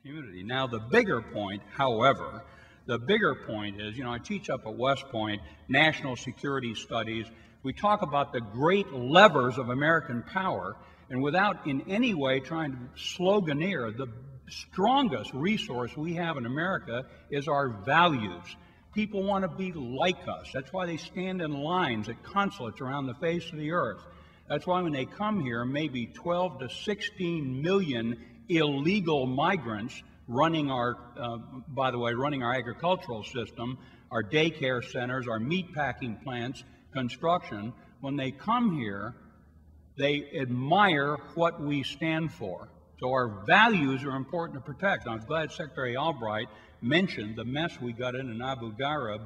community. Now, the bigger point, however, the bigger point is, I teach up at West Point, national security studies. We talk about the great levers of American power, and without in any way trying to sloganeer, the strongest resource we have in America is our values. People want to be like us. That's why they stand in lines at consulates around the face of the earth. That's why when they come here, maybe 12 to 16 million illegal migrants running by the way, running our agricultural system, our daycare centers, our meatpacking plants, construction. When they come here, they admire what we stand for. So our values are important to protect. And I'm glad Secretary Albright mentioned the mess we got in Abu Ghraib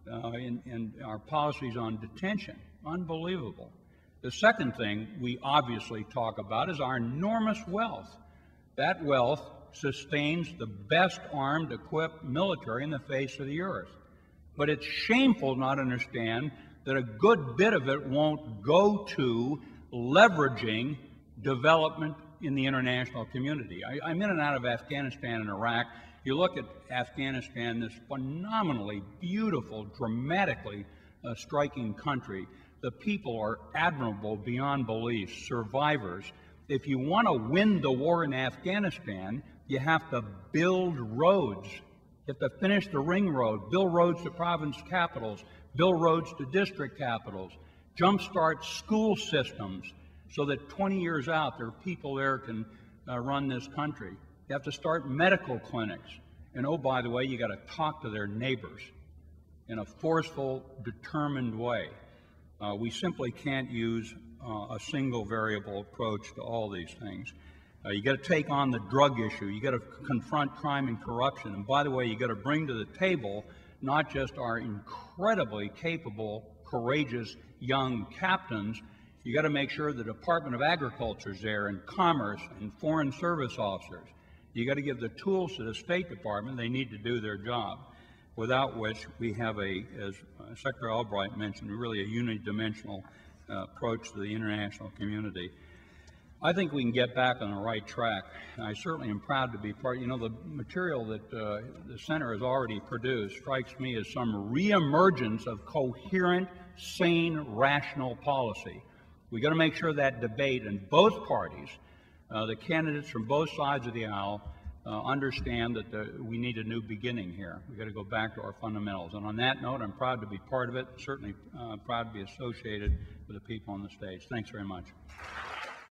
in our policies on detention. Unbelievable. The second thing we obviously talk about is our enormous wealth. That wealth sustains the best armed, equipped military in the face of the earth. But it's shameful not to understand that a good bit of it won't go to leveraging development in the international community. I'm in and out of Afghanistan and Iraq. You look at Afghanistan, this phenomenally beautiful, dramatically striking country. The people are admirable beyond belief, survivors. If you want to win the war in Afghanistan, you have to build roads. You have to finish the ring road, build roads to province capitals, build roads to district capitals, jumpstart school systems so that 20 years out there are people there can run this country. You have to start medical clinics. And oh, by the way, you got to talk to their neighbors in a forceful, determined way. We simply can't use a single variable approach to all these things. You got to take on the drug issue. You got to confront crime and corruption. And by the way, you got to bring to the table not just our incredibly capable, courageous young captains. You got to make sure the Department of Agriculture is there, and Commerce, and Foreign Service officers. You got to give the tools to the State Department. They need to do their job. Without which we have as Secretary Albright mentioned, really a unidimensional approach to the international community. I think we can get back on the right track. I certainly am proud to be part. The material that the Center has already produced strikes me as some reemergence of coherent, sane, rational policy. We got to make sure that debate in both parties, the candidates from both sides of the aisle, understand that we need a new beginning here. We got to go back to our fundamentals. And on that note, I'm proud to be part of it. Certainly proud to be associated with the people on the stage. Thanks very much.